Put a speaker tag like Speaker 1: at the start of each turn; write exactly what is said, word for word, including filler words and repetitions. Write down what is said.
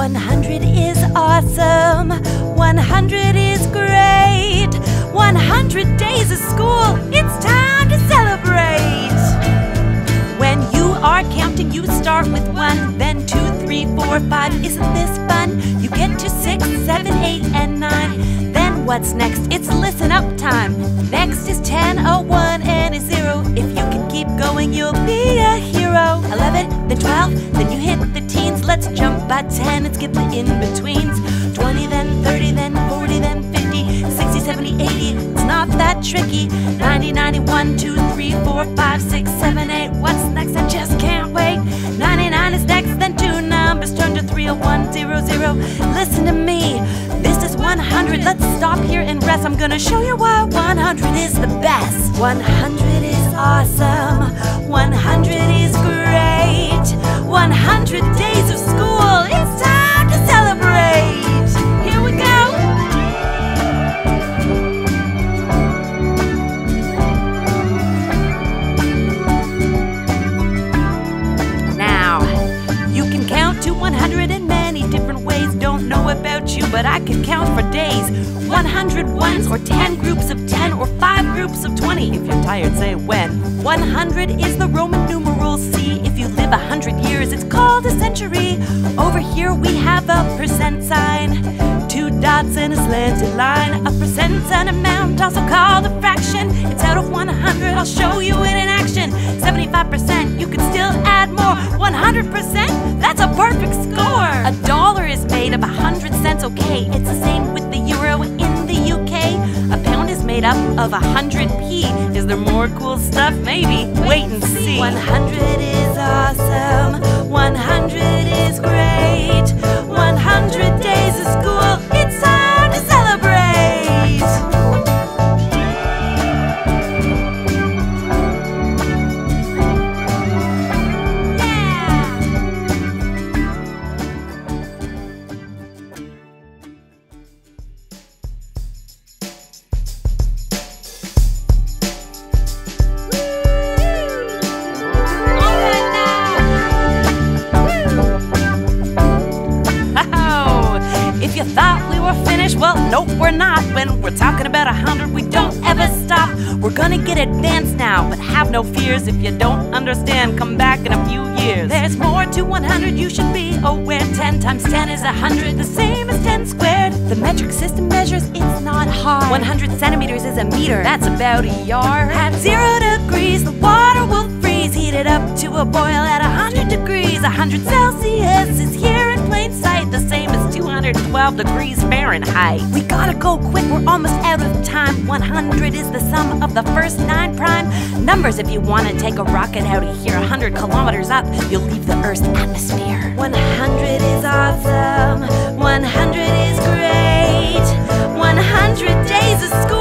Speaker 1: one hundred is awesome. one hundred is great. one hundred days of school, it's time to celebrate. When you are counting, you start with one, then two, three, four, five. Isn't this fun? You get to six, seven, eight, and nine. Then what's next? It's listen up time. Next is ten, a one, and a zero. If you can keep going, you'll be a hero. eleven, then twelve, then you hit the teens. Let's jump by ten and skip the in-betweens. twenty, then thirty, then forty, then fifty, sixty, seventy, eighty. It's not that tricky. ninety, ninety-one, two, three, four, five, six, seven, eight. What's next? I just can't wait. ninety-nine is next, then two numbers turn to three, oh, one, zero, zero. Listen to me. This is one hundred. Let's stop here and rest. I'm gonna show you why one hundred is the best. one hundred is awesome. one hundred is great. one hundred days of school. It's time to celebrate. Here we go. Now, you can count to one hundred in many different ways. Don't know about you, but I can count for days. one hundred ones, or ten groups of ten, or five groups of twenty. If you're tired, say when. one hundred is the Roman numeral C. If you live a hundred years, it's called a century. Over here we have a percent sign, two dots and a slanted line. A percent's an amount, also called a fraction. It's out of one hundred, I'll show you it in action. seventy-five percent, you can still add more. one hundred percent, that's a perfect score. A dollar is made of a hundred cents, okay. It's the same with the euro in the U K. A pound is made up of a hundred p. Is there more cool stuff? Maybe. Wait and see. one hundred is awesome. one hundred is great. one hundred days of school. It's time to celebrate. If you thought we were finished, well, nope, we're not. When we're talking about a hundred, we don't ever stop. We're gonna get advanced now, but have no fears. If you don't understand, come back in a few years. There's more to one hundred, you should be aware. ten times ten is one hundred, the same as ten squared. The metric system measures, it's not hard. one hundred centimeters is a meter, that's about a yard. At zero degrees, the water will freeze. Heat it up to a boil at one hundred degrees. one hundred Celsius is here in plain sight, the same as two hundred twelve degrees Fahrenheit. We gotta go quick, we're almost out of time. one hundred is the sum of the first nine prime numbers. If you wanna take a rocket out of here one hundred kilometers up, you'll leave the Earth's atmosphere. one hundred is awesome. one hundred is great. one hundred days of school.